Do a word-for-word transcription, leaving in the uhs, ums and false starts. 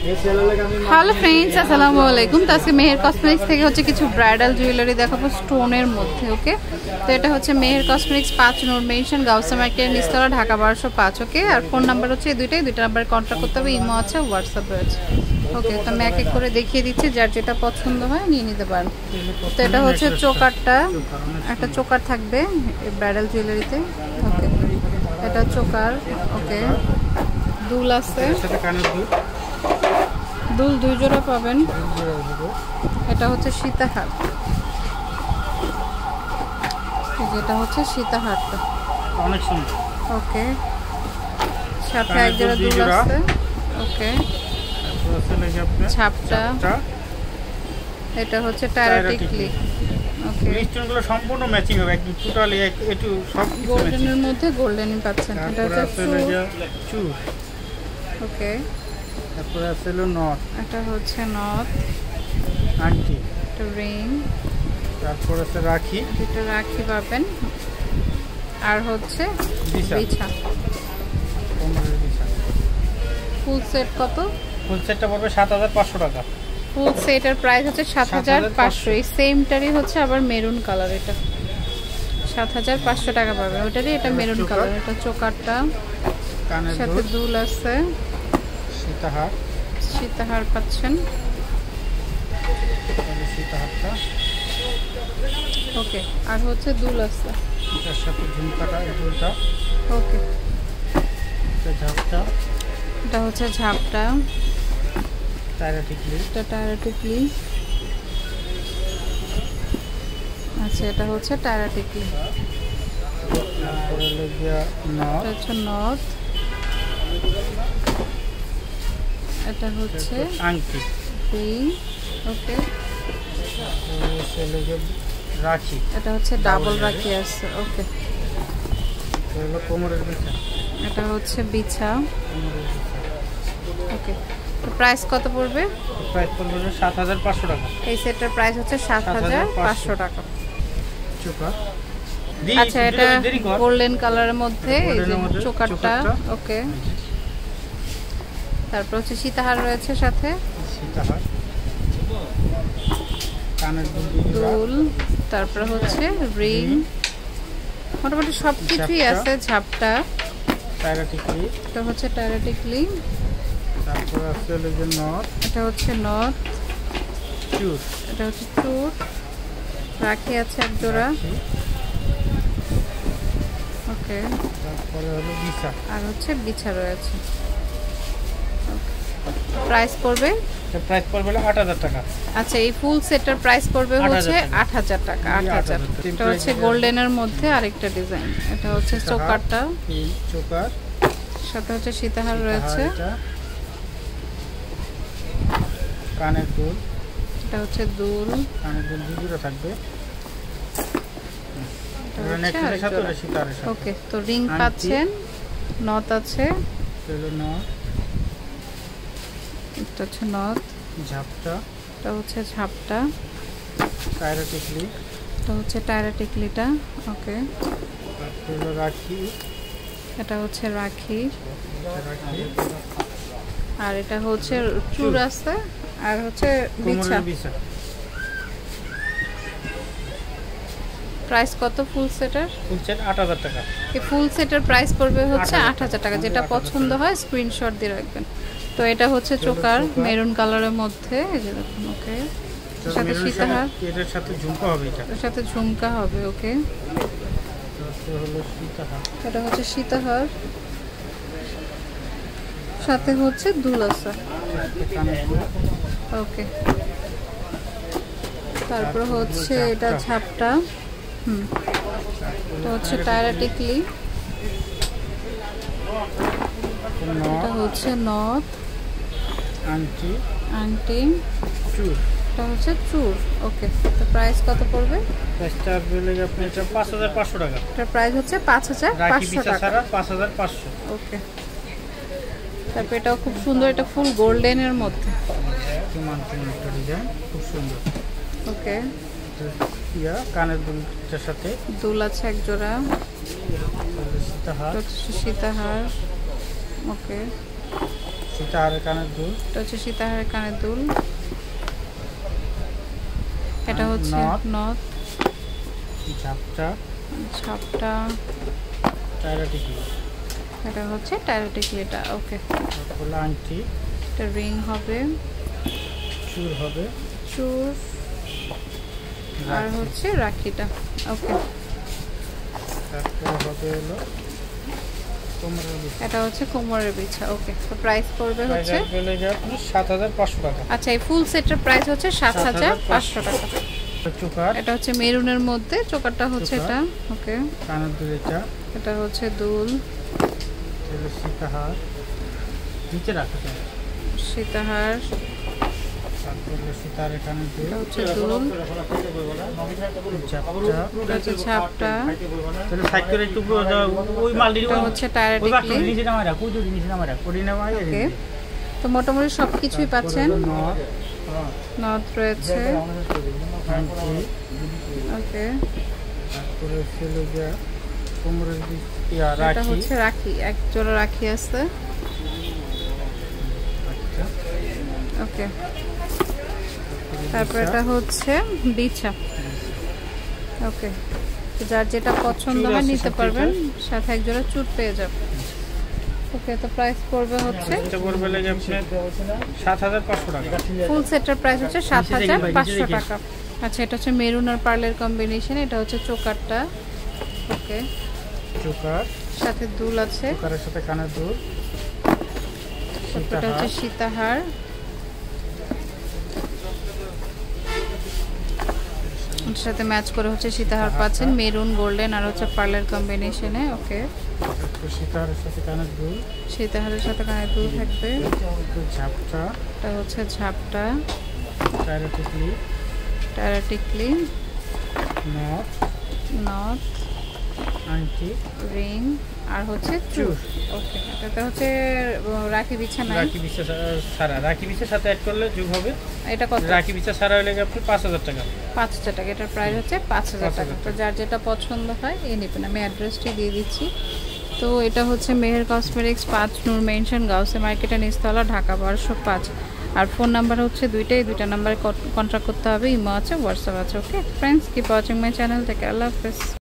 Hello friends, আসসালামু আলাইকুম। তো আজকে মেহের কসমেটিক্স থেকে হচ্ছে কিছু ব্রাইডাল জুয়েলারি দেখাবো স্টোনের মধ্যে। ওকে, তো এটা হচ্ছে মেহের কসমেটিক্স পাঁচ নূর মেনশন, গাউসা মার্কেট, নিচতলা, ঢাকা বারোশো পাঁচ। ওকে, আর ফোন নাম্বার হচ্ছে এই দুইটাই, দুইটা নাম্বারে কন্ট্যাক্ট করতে হবে। ইমো আছে, হোয়াটসঅ্যাপ রয়েছে। ওকে, তো আমি এক এক করে দেখিয়ে দিচ্ছি, যার যেটা পছন্দ হয় নিয়ে নিতে পারেন। তো এটা হচ্ছে চোকারটা, একটা চোকার থাকবে ব্রাইডাল জুয়েলারিতে। ওকে, এটা চোকার। ওকে, দুল আছে, দুল দুই জোড়া পাবেন। এটা হচ্ছে সীতাহার, এটা হচ্ছে সীতাহারটা, অনেক সুন্দর। ওকে, সাথে এক জোড়া দুল আছে। ওকে, ছাপটা, এটা হচ্ছে টায়ারাটিকলি। ওকে, স্টোনগুলো সম্পূর্ণ ম্যাচিং হবে, একদম টোটালি একটু সব গোল্ডেনের মধ্যে গোল্ডেনই পাচ্ছেন। এটা হচ্ছে চুর। ওকে, তারপরে আছে হলো নথ, এটা হচ্ছে নথ, আংটি, এটা রিং, তারপর আছে রাখি, এটা রাখি পাবেন। আর হচ্ছে বিছা, কোমরের বিছা। ফুল সেট কত? ফুল সেটটা পড়বে সাত হাজার পাঁচশো টাকা। ফুল সেটের প্রাইস হচ্ছে সাত হাজার পাঁচশো। এই সেমটারই হচ্ছে আবার মেরুন কালার, এটা সাত হাজার পাঁচশো টাকা পাবে ওটারই। এটা মেরুন কালার। এটা চোকারটা, সাথে দুল আছে, সীতাহার, সীতাহার পাচ্ছেন। সীতাহারটা। ওকে, আর হচ্ছে দুল আছে, এটার সাথে ঝুমকাটা, দুলটা। ওকে, এটা ঝাপটা, এটা হচ্ছে ঝাপটা, টায়ারাটিকলি, এটা টায়ারাটিকলি। আচ্ছা, এটা হচ্ছে টায়ারাটিকলি। তারপরে লগিয়া নথ, এটা হচ্ছে নথ, এটা হচ্ছে আংটি, রিং। ওকে, রাখি, এটা হচ্ছে ডাবল রাখি আছে। ওকে, কোমরের বিছা, এটা হচ্ছে বিছা। কোমরের বিছা। ওকে, তো প্রাইস কত পড়বে? প্রাইস পড়বে সাত হাজার পাঁচশো টাকা। এই সেটটার প্রাইস হচ্ছে সাত হাজার পাঁচশো টাকা। চোকার, আচ্ছা, এটা গোল্ডেন কালারের মধ্যে এই যে চোকারটা। ওকে, তারপর হচ্ছে সীতাহার রয়েছে সাথে, সীতাহার, কানের দুল, তারপর হচ্ছে রিং, মোটামুটি সব কিছুই আছে। ঝাপটা, টায়ারাটিকলি, এটা হচ্ছে টায়ারাটিকলি। তারপর আছে যে নথ, এটা হচ্ছে নথ, চুর, এটা হচ্ছে চুর, রাখি আছে এক জোড়া। ওকে, তারপরে হলো বিছা, আর হচ্ছে বিছা রয়েছে। প্রাইস পড়বে, প্রাইস পড়বে আট হাজার টাকা। আচ্ছা, এই ফুল সেটটার প্রাইস পড়বে হচ্ছে আট হাজার টাকা। আট হাজার। এটা হচ্ছে গোল্ডেনের মধ্যে আরেকটা ডিজাইন। এটা হচ্ছে চোকারটা, চোকার, সাথে হচ্ছে সীতাহার রয়েছে, কানের দুল, এটা হচ্ছে দুল, কানের দুল দুটো থাকবে। ওকে, তো রিং পাচ্ছেন, নথ আছে, এটা হচ্ছে নথ, ঝাপটা, এটা হচ্ছে ঝাপটা, টায়ারাটিকলি, এটা হচ্ছে টায়ারাটিকলিটা। ওকে, রাখি, এটা হচ্ছে রাখি, আর এটা হচ্ছে চুর আছে, আর হচ্ছে বিছা। প্রাইস কত ফুল সেটের? ফুল সেট আট হাজার টাকা। এই ফুল সেটের প্রাইস পড়বে হচ্ছে আট হাজার টাকা। যেটা পছন্দ হয় স্ক্রিনশট দিয়ে রাখবেন। তো এটা হচ্ছে চোকার মেরুন কালারের মধ্যে, এই যে দেখুন। ওকে, এর সাথে সীতাহার, এর সাথে ঝুমকা হবে, এটা এর সাথে ঝুমকা হবে। ওকে, তারপর হলো সীতাহার, এটা হচ্ছে সীতাহার, সাথে হচ্ছে দুল আছে। ওকে, তারপর হচ্ছে এটা ঝাপটা। হুম, এটা হচ্ছে টায়ারাটিকলি, এটা হচ্ছে নথ, আংটি, আংটি, চুর, এটা হচ্ছে চুর। ওকে, তো প্রাইস কত পড়বে? প্রাইসটা বলে আপনি এটা পাঁচ হাজার পাঁচশো টাকা। এটার প্রাইস হচ্ছে পাঁচ হাজার পাঁচশো টাকা। পাঁচ হাজার পাঁচশো। ওকে, তারপর এটাও খুব সুন্দর, এটা ফুল গোল্ডেনের মধ্যে, একটা ডিজাইন খুব সুন্দর। ওকে, ইয়া কানের দুলটার সাথে দুল আছে এক জোড়া, সীতাহার। ওকে, সীতাহারের কানের দুল, এটা হচ্ছে সীতাহারের কানের দুল, এটা হচ্ছে নথ, ঝাপটা, ঝাপটা, টায়রা টিকলি, এটা হচ্ছে টায়রা টিকলিটা। ওকে, তারপরে আংটি, এটা রিং হবে, চুর হবে, চুর, আর হচ্ছে রাখিটা। ওকে, তারপরে হবে হলো কোমরের বিছা, এটা হচ্ছে কোমরের বিছা। ওকে, তো প্রাইস পড়বে হচ্ছে সাত হাজার পাঁচশো টাকা। আচ্ছা, এই ফুল সেটের প্রাইস হচ্ছে সাত হাজার পাঁচশো টাকা। চোকার, এটা হচ্ছে মেরুনের মধ্যে, চোকারটা হচ্ছে এটা। ওকে, কানের দুল, এটা এটা হচ্ছে দুল, সীতাহার নিচে রাখা যায়, সীতাহার, তারপরে সীতাহারের কানের দুল, এটা হচ্ছে দুল, এটা হচ্ছে ঝাপটা, তাহলে সাইড করে একটু ওই মাল এটা হচ্ছে টায়রা টিকলি। নিচে নামায় রাখ, ওই নিচে নামায় রাখ, ওই নামায়। ওকে, তো মোটামুটি সব কিছুই পাচ্ছেন। নথ রয়েছে। ওকে, তারপরে ছিল যে কোমরের এটা হচ্ছে রাখি, এক জোড়া রাখি আছে। ওকে, তারপর এটা হচ্ছে বিছা। ওকে, তো যার যেটা পছন্দ হয় নিতে পারবেন, সাথে এক জোড়া চুট পেয়ে যাবেন। ওকে, তো প্রাইস পড়বে হচ্ছে সাত হাজার পাঁচশো টাকা। ফুল সেটের প্রাইস হচ্ছে সাত হাজার পাঁচশো টাকা। আচ্ছা, এটা হচ্ছে মেরুন আর পার্লের কম্বিনেশন। এটা হচ্ছে চোকারটা। ওকে, চোকার সাথে দুল আছে, চোকারের সাথে কানের দুল, এটা হচ্ছে সীতাহার, সাথে ম্যাচ করে হচ্ছে সীতাহার পাচ্ছেন, মেরুন গোল্ডেন আর হচ্ছে পার্লের কম্বিনেশনে। ওকে, সীতাহারের সাথে কানের দুল, সীতাহারের সাথে কানের দুল থাকবে, ঝাপটা, এটা হচ্ছে ঝাপটা, টায়রা টিকলি, টায়রা টিকলি, নথ, নথ, আংটি, রিং, আর হচ্ছে চুর। ওকে, এটাতে হচ্ছে রাখি বিছানা, রাখি বিছা সারা, রাখি বিছার সাথে অ্যাড করলে যোগ হবে। এটা কত? রাখি বিছা সারা হলে আপনি পাঁচ হাজার টাকা। পাঁচ হাজার টাকা, এটার প্রাইস হচ্ছে পাঁচ হাজার টাকা। তো যার যেটা পছন্দ হয় এই নেবেন। আমি অ্যাড্রেসটি দিয়ে দিচ্ছি। তো এটা হচ্ছে মেহের কসমেটিক্স, পাঁচ নূর মেনশন, গাউসে মার্কেটের নিচতলা, ঢাকা বারোশো পাঁচ। আর ফোন নাম্বার হচ্ছে দুইটাই, দুইটা নাম্বারে কন্ট্যাক্ট করতে হবে। ইমো আছে, হোয়াটসঅ্যাপ আছে। Okay friends, keep watching my channel থেকে। আল্লাহ হাফেজ।